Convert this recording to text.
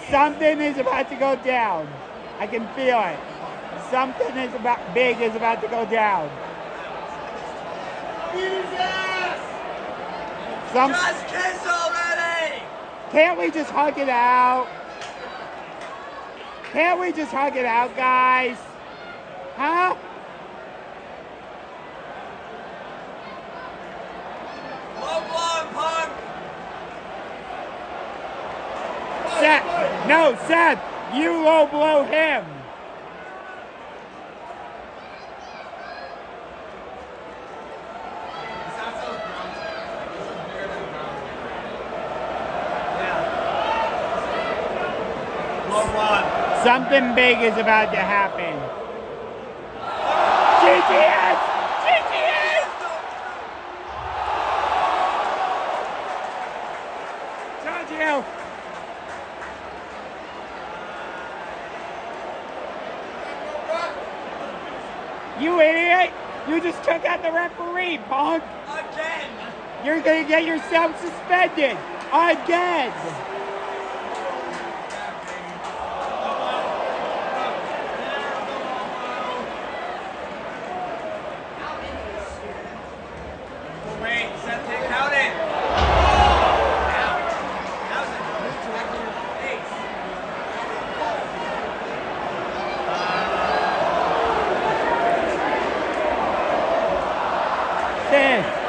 Something is about to go down. I can feel it. Something big is about to go down. Jesus! Just kiss already! Can't we just hug it out? Can't we just hug it out, guys? Huh? Low blow, punk! Seth, no, Seth, you low blow him. Something big is about to happen. GTS! GTS! Told you. You idiot! You just took out the referee, punk! Again! You're gonna get yourself suspended! Again! Wait, Seth, count it! That was a move directly in the face. Seth!